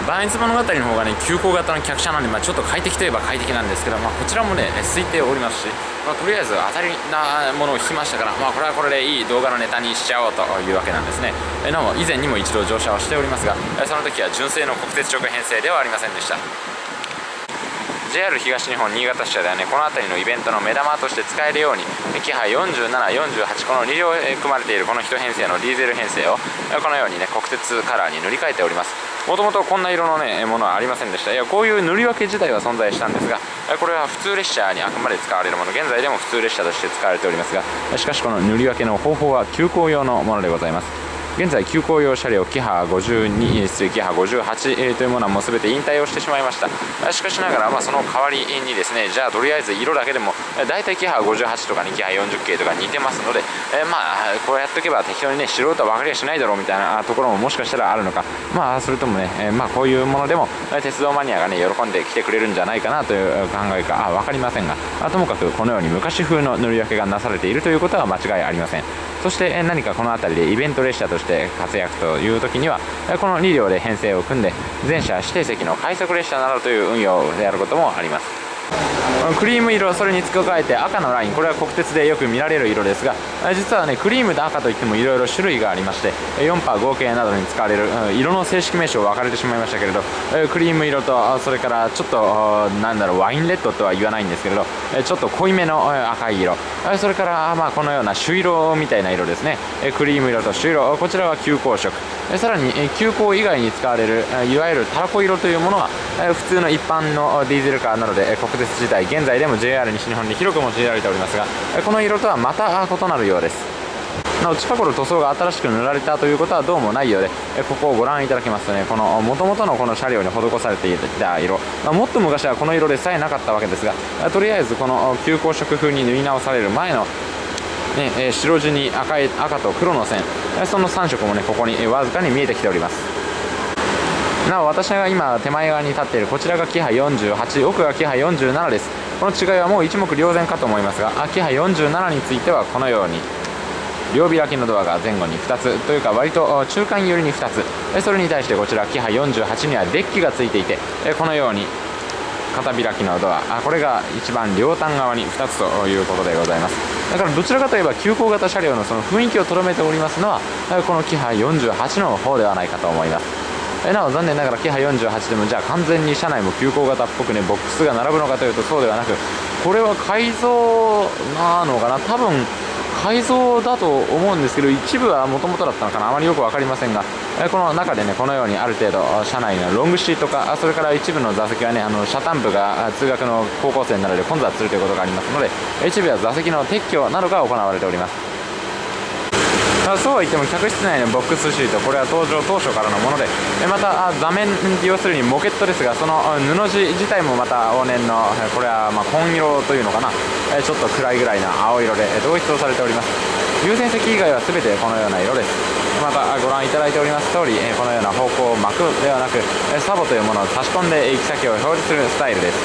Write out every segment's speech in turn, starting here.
磐越物語の方がね急行型の客車なんで、ちょっと快適といえば快適なんですけど、こちらもね空いておりますし、とりあえず当たりなものを引きましたから、これはこれでいい動画のネタにしちゃおうというわけなんですね。なお以前にも一度乗車をしておりますが、その時は純正の国鉄直編成ではありませんでした。JR 東日本新潟支社ではね、この辺りのイベントの目玉として使えるようにキハ47、48、この2両組まれているこの1編成のディーゼル編成をこのようにね国鉄カラーに塗り替えております。もともとこんな色のねものはありませんでした。こういう塗り分け自体は存在したんですが、これは普通列車にあくまで使われるもの、現在でも普通列車として使われておりますが、しかしこの塗り分けの方法は急行用のものでございます。現在急行用車両キハ52、キハ58、というものはもう全て引退をしてしまいました。しかしながら、その代わりにですね、じゃあとりあえず色だけでも大体キハ58とかにキハ40系とか似てますので、こうやっとけば適当にね素人は分かりやしないだろうみたいなところももしかしたらあるのか、それともね、こういうものでも鉄道マニアがね喜んで来てくれるんじゃないかなという考えか分かりませんが、ともかくこのように昔風の塗り分けがなされているということは間違いありません。そして何かこの辺りでイベント列車として活躍という時にはこの2両で編成を組んで全車指定席の快速列車などという運用であることもあります。クリーム色、それに付け加えて赤のライン、これは国鉄でよく見られる色ですが、実はねクリームと赤といってもいろいろ種類がありまして、4波合計などに使われる色の正式名称分かれてしまいましたけれど、クリーム色とそれからちょっとワインレッドとは言わないんですけれど、ちょっと濃いめの赤い色、それからこのような朱色みたいな色ですね、クリーム色と朱色、こちらは急行色、さらに急行以外に使われるいわゆるたらこ色というものは普通の一般のディーゼルカーなどで国鉄自体現在でも JR 西日本に広く用いられておりますが、この色とはまた異なるようです。なお近頃塗装が新しく塗られたということはどうもないようで、ここをご覧いただきますとね、この元々のこの車両に施されていた色、もっと昔はこの色でさえなかったわけですが、とりあえずこの急行色風に塗り直される前の白地に赤と黒の線、その3色もねここにわずかに見えてきております。なお私が今手前側に立っているこちらがキハ48、奥がキハ47です。この違いはもう一目瞭然かと思いますが、キハ47についてはこのように両開きのドアが前後に2つというか割と中間寄りに2つ、それに対してこちらキハ48にはデッキがついていて、このように片開きのドア、これが一番両端側に2つということでございます。だからどちらかといえば急行型車両のその雰囲気をとどめておりますのはこのキハ48の方ではないかと思います。なお残念ながらキハ48でもじゃあ完全に車内も急行型っぽくねボックスが並ぶのかというとそうではなく、これは改造なのかな、多分改造だと思うんですけど、一部はもともとだったのかな、あまりよく分かりませんが、この中でねこのようにある程度車内のロングシートか、それから一部の座席はね車単部が通学の高校生などで混雑するということがありますので、一部は座席の撤去などが行われております。そうは言っても客室内のボックスシート、これは登場当初からのもので、また座面、要するにモケットですが、その布地自体もまた往年のこれは紺色というのかな、ちょっと暗いぐらいの青色で統一をされております。優先席以外は全てこのような色です。またご覧いただいております通り、このような方向を巻くではなくサボというものを差し込んで行き先を表示するスタイルです。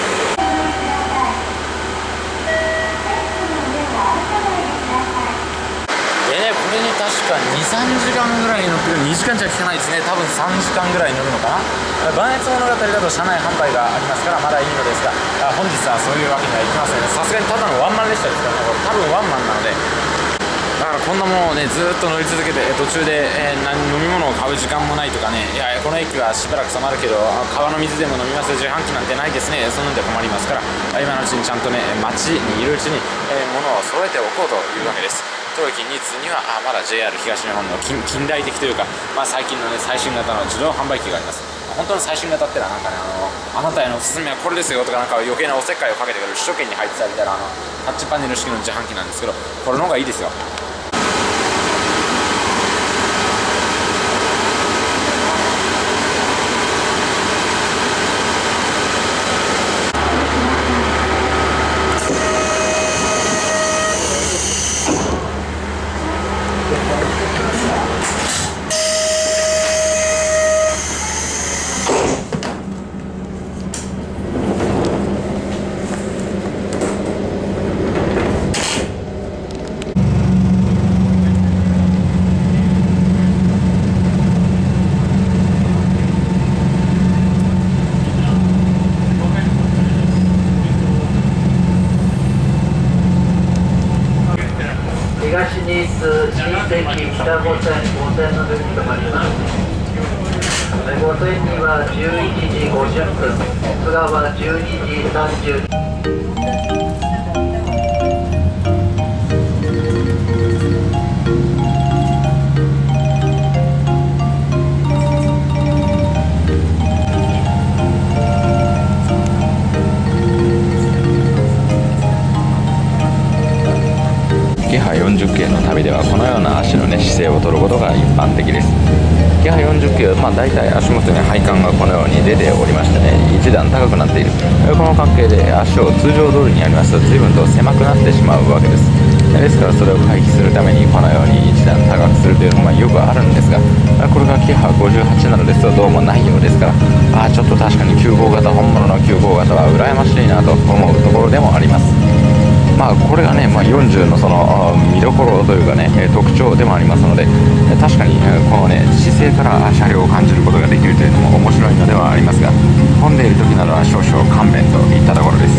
これに確か2、3時間ぐらい乗ってる、2時間じゃ効かないですね、多分3時間ぐらい乗るのかな。磐越物語だと車内販売がありますからまだいいのですが、本日はそういうわけにはいきませんね。さすがにただのワンマン列車ですからね、これ多分ワンマンなので、だからこんなものをねずっと乗り続けて途中で、飲み物を買う時間もないとかね、いやこの駅はしばらく染まるけど川の水でも飲みます自販機なんてないですね、そんなんで困りますから、今のうちにちゃんとね街にいるうちに、物を揃えておこうというわけです。当駅2通にはまだ JR 東日本の近代的というか、最近のね最新型の自動販売機があります。本当の最新型ってのはなんかねあなたへのおすすめはこれですよとか、なんか余計なおせっかいをかけてくる首都圏に配置されてるタッチパネル式の自販機なんですけど、これの方がいいですよ。 駅北5線の順に止まります。5線には11時50分、津川12時30分。 キハ40系の旅ではこのような足の、姿勢をとることが一般的です。キハ40系は、大体足元に配管がこのように出ておりましてね、一段高くなっている。この関係で足を通常通りにやりますと随分と狭くなってしまうわけです。ですからそれを回避するためにこのように一段高くするというのがよくあるんですが、これがキハ58なのですとどうもないようですから、ちょっと確かに9号型、本物の9号型は羨ましいなと思うところでもあります。これがね、40のその見どころというかね、特徴でもありますので、確かにこのね、姿勢から車両を感じることができるというのも面白いのではありますが、混んでいる時などは少々勘弁といったところです。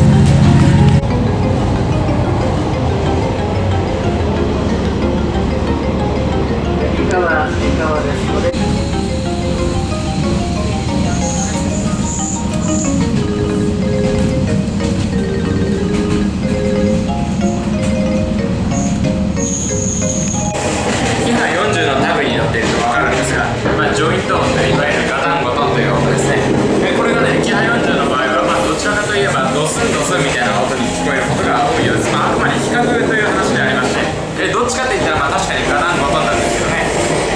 右側ですので。 ジョイント音といわゆるガタンゴトンという音ですね。これがね、キハ40の場合は、どちらかといえばドスンドスンみたいな音に聞こえることが多いようです。あくまで比較という話でありまして、どっちかといったら確かにガタンゴトンなんですけどね。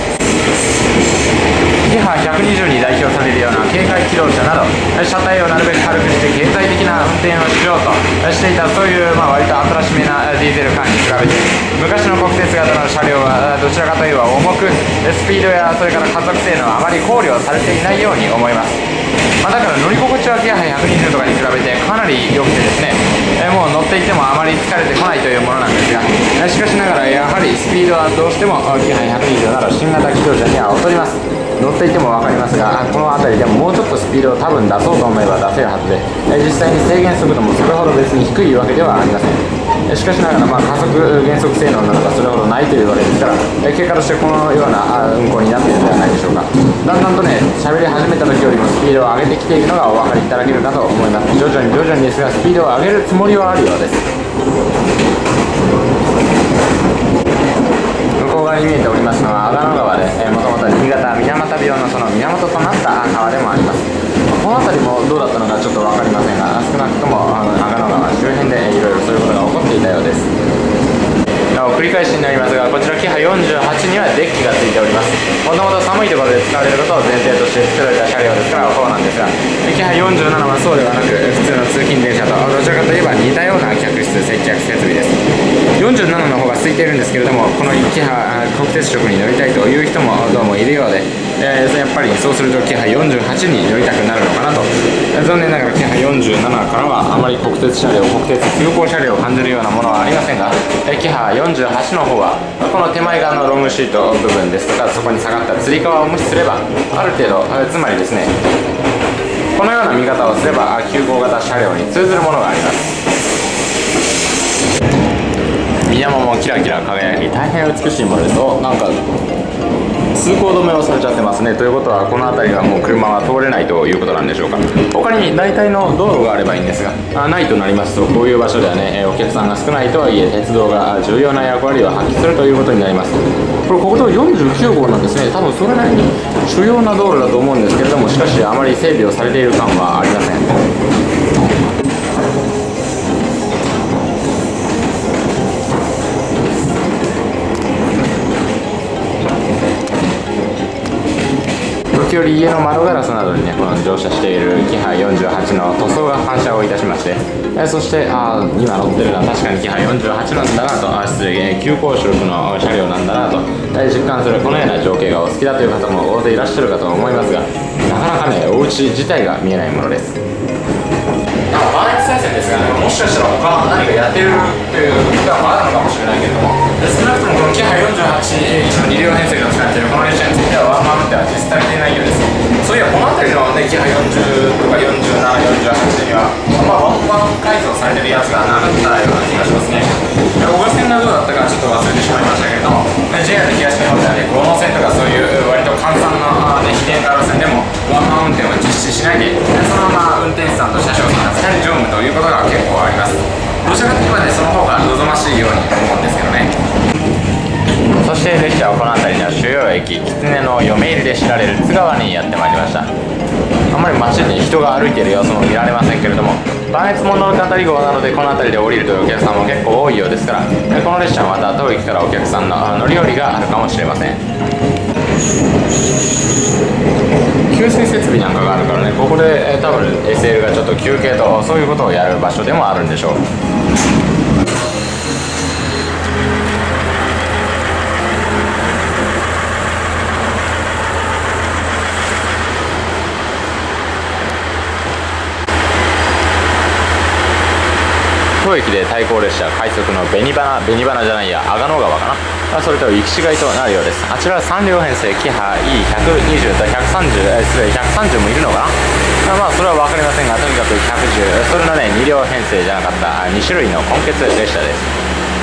キハ120に代表されるような軽快機動車など、車体をなるべく軽くして経済的な運転をしようとしていた、そういう割と新しめなディーゼルカーに比べて、昔の国鉄型の車両はどちらかといえば重く、スピードやそれから加速性能はあまり考慮されていないように思います。だから乗り心地はキハ120とかに比べてかなり良くてですね、もう乗っていてもあまり疲れてこないというものなんですが、しかしながらやはりスピードはどうしてもキハ120など新型機動車には劣ります。乗っていても分かりますが、この辺りでももうちょっとスピードを多分出そうと思えば出せるはずで、実際に制限速度もそれほど別に低いわけではありません。しかしながら、加速減速性能などがそれほどないというわけですから、結果としてこのような運行になっているのではないでしょうか。だんだんとね、喋り始めた時よりもスピードを上げてきているのがお分かりいただけるかと思います。徐々にですがスピードを上げるつもりはあるようです。向こう側に見えておりますのは阿賀野川で、もともと新潟水俣病のその源となった川でもあります。この辺りもどうだったのかちょっと分かりませんが、少なくとも阿賀野川周辺でいろいろそういうことが起こっていたようです。なお繰り返しになりますが、こちらキハ48にはデッキがついております。もともと寒いところで使われることを前提として作られた車両ですからそうなんですが、キハ47はそうではなく普通の通勤電車とどちらかといえば似たような客室接客設備です。47の方が空いているんですけれども、このキハ国鉄色に乗りたいという人もどうもいるようで、やっぱりそうするとキハ48に乗りたくなるのかなと。残念ながらキハ47からはあまり国鉄車両、国鉄急行車両を感じるようなものはありませんが、キハ48の方はこの手前側のロングシート部分ですとか、そこに下がったつり革を無視すればある程度、つまりですね、このような見方をすれば9号型車両に通ずるものがあります。水面もキラキラ輝き大変美しいものです。なんか通行止めをされちゃってますね。ということはこの辺りはもう車は通れないということなんでしょうか。他に代替の道路があればいいんですが、ないとなりますと、こういう場所ではね、お客さんが少ないとはいえ鉄道が重要な役割を発揮するということになります。これ国道49号なんですね。多分それなりに主要な道路だと思うんですけれども、しかしあまり整備をされている感はありません。時折家の窓ガラスなどにね、この乗車しているキハ48の塗装が反射をいたしまして、そして今乗ってるのは確かにキハ48なんだなと、失礼、急行色の車両なんだなと実感するこのような情景がお好きだという方も大勢いらっしゃるかと思いますが、なかなかね、お家自体が見えないものです。バーネット再生ですがね、もしかしたら他何かやってるという期間もあるのかもしれないけれども、少なくともこのキハ48の2両編成が使っているこの列車についてはワンマン運転は実施されていないようです。そういやこの辺りのね、キハ40とか47、48にはワンマン改造されてるやつがなかったような気がしますね。小川線がどうだったかちょっと忘れてしまいましたけれども、JR 東線とかそういう割と簡単な、非電化路線でもワンマン運転を実施しないで、そのまま運転手さんと車掌さんが2人乗務ということが結構あります。どちらかといえばね、その方が望ましいように思うんですけどね。そして列車はこの辺りの主要駅、狐の嫁入りで知られる津川にやってまいりました。あんまり街に人が歩いている様子も見られませんけれども、磐越物語号なのでこの辺りで降りるというお客さんも結構多いようですから、この列車はまた当駅からお客さんの乗り降りがあるかもしれません。給水設備なんかがあるからね、ここで多分 SL がちょっと休憩とそういうことをやる場所でもあるんでしょう。当駅で対向列車快速の紅花じゃないや阿賀野川かな、それと行き違いとなるようです。あちらは3両編成キハ E120 と130もいるのかな、まあそれは分かりませんが、とにかく110、それのね2両編成じゃなかった2種類の混結列車です。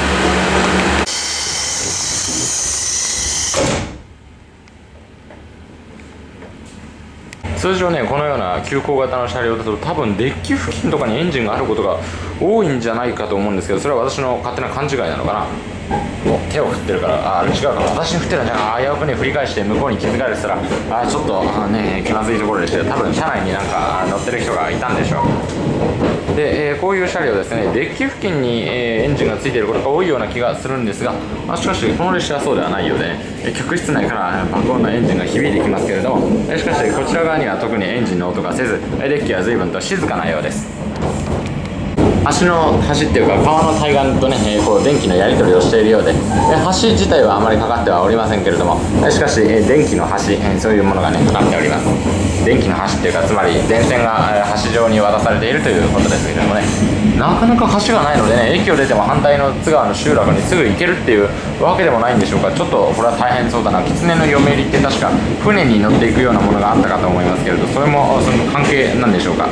通常ね、このような急行型の車両だと多分デッキ付近とかにエンジンがあることが多いんじゃないかと思うんですけど、それは私の勝手な勘違いなのかな。手を振ってるから、あれ違うかな、私に振ってるんじゃない、危うくね振り返して向こうに気づかれてたら、ちょっとね気まずいところでして、多分車内になんか乗ってる人がいたんでしょう。で、こういう車両ですね、デッキ付近に、エンジンがついていることが多いような気がするんですが、しかしこの列車はそうではないようで、客室内から爆音のエンジンが響いてきますけれども、しかしこちら側には特にエンジンの音がせず、デッキは随分と静かなようです。橋っていうか川の対岸とね、こう電気のやり取りをしているようで、橋自体はあまりかかってはおりませんけれども、しかし電気の橋、そういうものがねかかっております。電気の橋っていうか、つまり電線が橋上に渡されているということですけれどもね、なかなか橋がないのでね、駅を出ても反対の津川の集落にすぐ行けるっていうわけでもないんでしょうか。ちょっとこれは大変そうだな。狐の嫁入りって確か船に乗っていくようなものがあったかと思いますけれど、それもその関係なんでしょうか。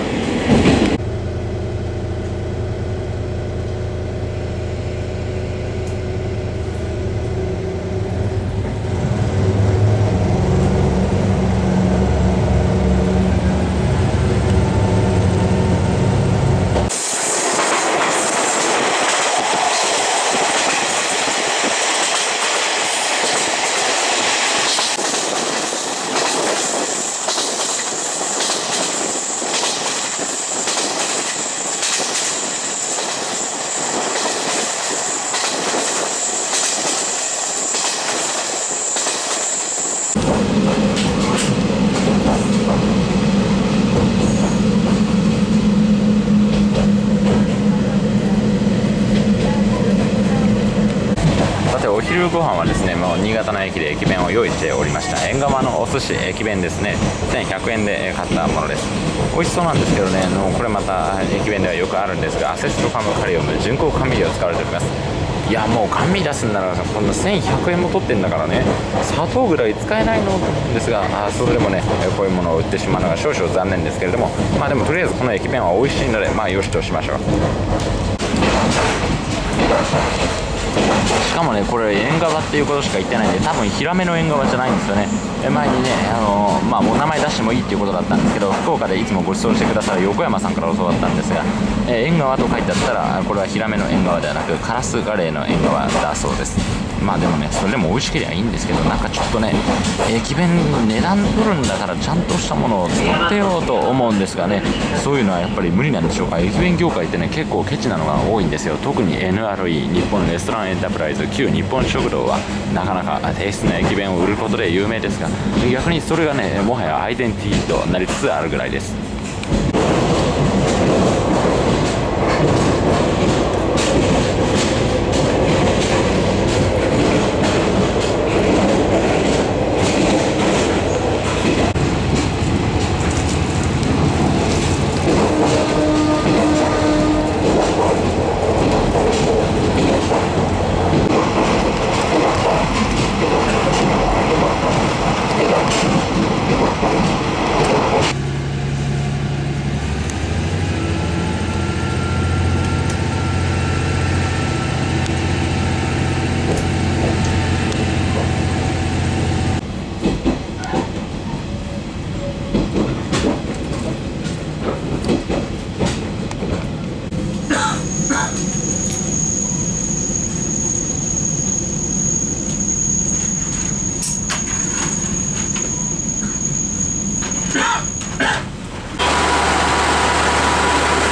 お昼ご飯はですね、もう新潟の駅で駅弁を用意しておりました。縁側のお寿司駅弁ですね、1100円で買ったものです。美味しそうなんですけどね、これまた駅弁ではよくあるんですが、アセストカムカリウム純香甘味料を使われております。いや、もう甘味出すんならこんな1100円も取ってんだからね、砂糖ぐらい使えないのですが、それでもねこういうものを売ってしまうのが少々残念ですけれども、でもとりあえずこの駅弁は美味しいので、よしとしましょう。しかもね、これ縁側っていうことしか言ってないんで、多分ヒラメの縁側じゃないんですよね。前にね、お名前出してもいいっていうことだったんですけど、福岡でいつもご馳走してくださる横山さんから教わったんですが、縁側と書いてあったら、これはヒラメの縁側ではなくカラスガレーの縁側だそうです。でもね、それでも美味しければいいんですけど、なんかちょっとね、駅弁値段取るんだからちゃんとしたものを使ってよと思うんですがね、そういうのはやっぱり無理なんでしょうか。駅弁業界ってね、結構ケチなのが多いんですよ。特に NRE 日本レストランエンタープライズ旧日本食堂はなかなか低質な駅弁を売ることで有名ですが、逆にそれがね、もはやアイデンティティとなりつつあるぐらいです。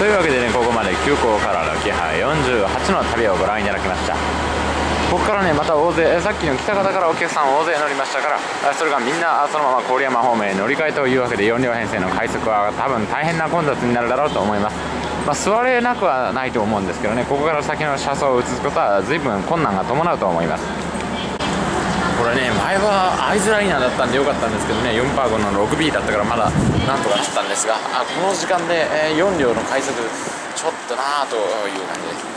というわけでね、ここまで急行からのキハ48の旅をご覧いただきました。ここからね、また大勢、さっきの北方からお客さん大勢乗りましたから、それがみんなそのまま郡山方面へ乗り換えというわけで、4両編成の快速は多分大変な混雑になるだろうと思います。座れなくはないと思うんですけどね、ここから先の車窓を移すことは随分困難が伴うと思います。これね、前は会津ライナーだったんでよかったんですけどね、4パー5の 6B だったからまだなんとかなったんですが、この時間で4両の快速ちょっとなぁという感じです。